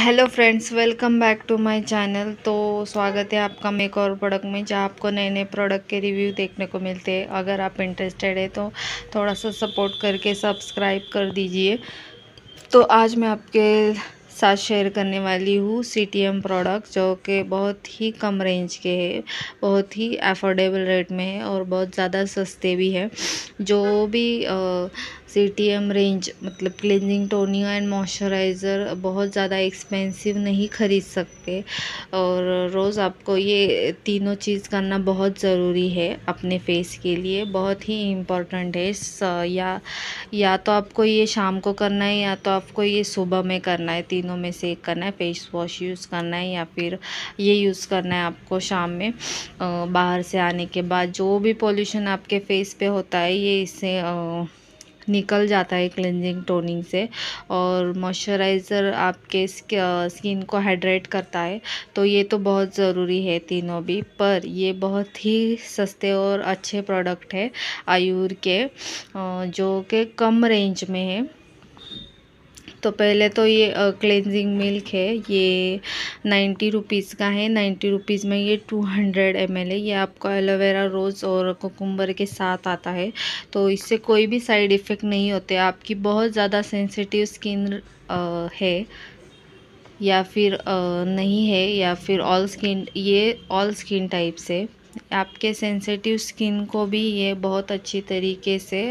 Hello friends, welcome back to my channel. तो स्वागत है आपका मेक और प्रोडक्ट में, जहाँ आपको नए नए प्रोडक्ट के रिव्यू देखने को मिलते हैं। अगर आप इंटरेस्टेड है तो थोड़ा सा सपोर्ट करके सब्सक्राइब कर दीजिए। तो आज मैं आपके साथ शेयर करने वाली हूँ CTM प्रोडक्ट, जो कि बहुत ही कम रेंज के हैं, बहुत ही अफोर्डेबल रेट में है और बहुत ज़्यादा सस्ते भी है। जो भी CTM रेंज मतलब क्लींजिंग, टोनिंग एंड मॉइस्चराइज़र बहुत ज़्यादा एक्सपेंसिव नहीं ख़रीद सकते। और रोज़ आपको ये तीनों चीज़ करना बहुत ज़रूरी है अपने फेस के लिए, बहुत ही इम्पोर्टेंट है। या तो आपको ये शाम को करना है या तो आपको ये सुबह में करना है, तीनों में से एक करना है। फेस वॉश यूज़ करना है या फिर ये यूज़ करना है आपको शाम में बाहर से आने के बाद। जो भी पॉल्यूशन आपके फेस पे होता है ये इससे निकल जाता है क्लेंजिंग टोनिंग से। और मॉइस्चराइज़र आपके स्किन को हाइड्रेट करता है। तो ये तो बहुत ज़रूरी है तीनों भी, पर ये बहुत ही सस्ते और अच्छे प्रोडक्ट है आयुर के, जो कि कम रेंज में है। तो पहले तो ये क्लेंजिंग मिल्क है, ये 90 रुपीज़ का है। 90 रुपीज़ में ये 200 ml है। ये आपको एलोवेरा, रोज़ और कुकुम्बर के साथ आता है। तो इससे कोई भी साइड इफ़ेक्ट नहीं होते। आपकी बहुत ज़्यादा सेंसिटिव स्किन है या फिर नहीं है, या फिर ऑल स्किन, ये ऑल स्किन टाइप से आपके सेंसिटिव स्किन को भी ये बहुत अच्छी तरीके से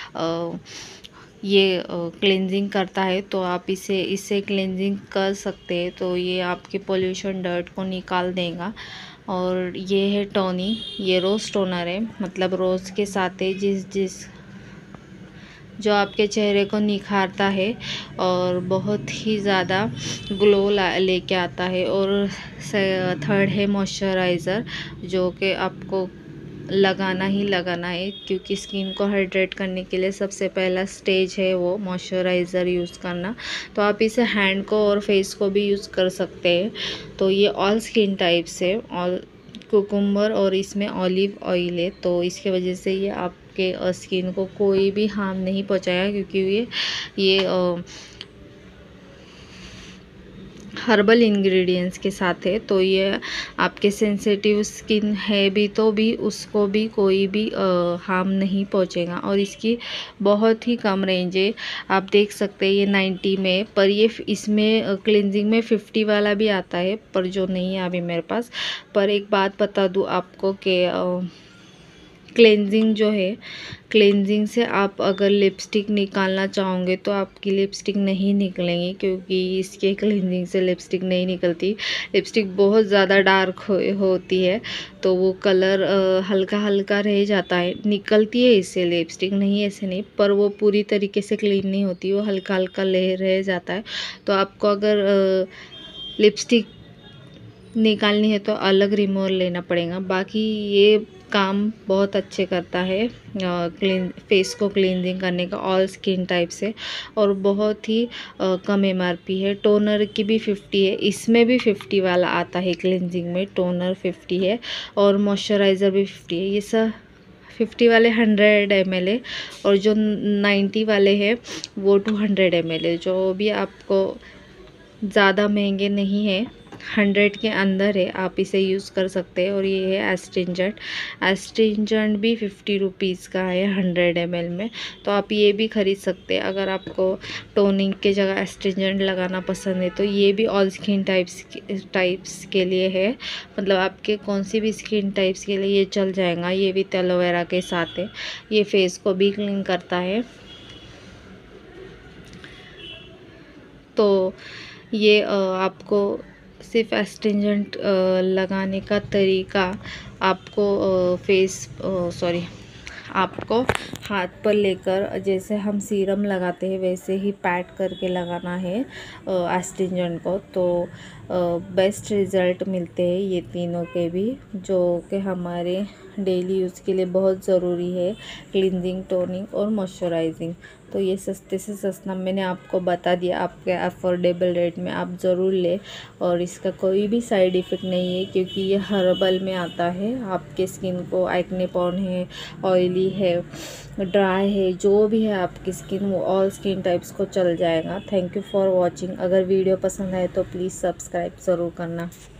ये क्लेंजिंग करता है। तो आप इससे क्लेंजिंग कर सकते हैं। तो ये आपके पोल्यूशन डर्ट को निकाल देगा। और ये है टोनिंग, ये रोज़ टोनर है, मतलब रोज़ के साथ है जिस जो आपके चेहरे को निखारता है और बहुत ही ज़्यादा ग्लो लेके आता है। और थर्ड है मॉइस्चराइज़र, जो कि आपको लगाना ही लगाना है, क्योंकि स्किन को हाइड्रेट करने के लिए सबसे पहला स्टेज है वो मॉइस्चराइज़र यूज़ करना। तो आप इसे हैंड को और फेस को भी यूज़ कर सकते हैं। तो ये ऑल स्किन टाइप से ऑल कुकुम्बर और इसमें ऑलिव ऑयल है। तो इसके वजह से ये आपके स्किन को कोई भी हार्म नहीं पहुंचाएगा, क्योंकि ये हर्बल इंग्रेडिएंट्स के साथ है। तो ये आपके सेंसिटिव स्किन है भी तो भी उसको भी कोई भी हार्म नहीं पहुंचेगा। और इसकी बहुत ही कम रेंज है, आप देख सकते हैं ये 90 में। पर ये इसमें क्लिनजिंग में 50 वाला भी आता है, पर जो नहीं है अभी मेरे पास। पर एक बात बता दूँ आपको कि क्लेंजिंग जो है, क्लेंजिंग से आप अगर लिपस्टिक निकालना चाहोगे तो आपकी लिपस्टिक नहीं निकलेंगी, क्योंकि इसके क्लेंजिंग से लिपस्टिक नहीं निकलती। लिपस्टिक बहुत ज़्यादा डार्क होती है, तो वो कलर हल्का हल्का रह जाता है। निकलती है इससे लिपस्टिक, नहीं ऐसे नहीं, पर वो पूरी तरीके से क्लीन नहीं होती, वो हल्का हल्का रह जाता है। तो आपको अगर लिपस्टिक निकालनी है तो अलग रिमूवर लेना पड़ेगा। बाकी ये काम बहुत अच्छे करता है फेस को क्लींजिंग करने का, ऑल स्किन टाइप से। और बहुत ही कम MRP है। टोनर की भी 50 है, इसमें भी 50 वाला आता है क्लींजिंग में। टोनर 50 है और मॉइस्चराइज़र भी 50 है। ये सब 50 वाले 100 ml है और जो 90 वाले हैं वो 200 ml है। जो भी आपको ज़्यादा महंगे नहीं है, 100 के अंदर है, आप इसे यूज़ कर सकते हैं। और ये है एस्ट्रिंजेंट, एस्ट्रिंजेंट भी 50 रुपीज़ का है 100 ml में। तो आप ये भी ख़रीद सकते हैं अगर आपको टोनिंग के जगह एस्ट्रिंजेंट लगाना पसंद है। तो ये भी ऑल स्किन टाइप्स के लिए है, मतलब आपके कौन सी भी स्किन टाइप्स के लिए ये चल जाएगा। ये भी एलोवेरा के साथ है, ये फेस को भी क्लीन करता है। तो ये आपको सिर्फ एस्ट्रिंजेंट लगाने का तरीका आपको आपको हाथ पर लेकर जैसे हम सीरम लगाते हैं वैसे ही पैट करके लगाना है एस्ट्रिंजेंट को। तो बेस्ट रिज़ल्ट मिलते हैं ये तीनों के भी, जो कि हमारे डेली यूज़ के लिए बहुत ज़रूरी है, क्लींजिंग, टोनिंग और मॉइस्चराइजिंग। तो ये सस्ते से सस्ता मैंने आपको बता दिया, आपके अफोर्डेबल रेट में आप ज़रूर लें। और इसका कोई भी साइड इफ़ेक्ट नहीं है, क्योंकि ये हर्बल में आता है। आपके स्किन को एक्ने प्रोन है, ऑयली है, ड्राई है, जो भी है आपकी स्किन, वो ऑल स्किन टाइप्स को चल जाएगा। Thank you for watching. अगर वीडियो पसंद आए तो प्लीज़ सब्सक्राइब ज़रूर करना।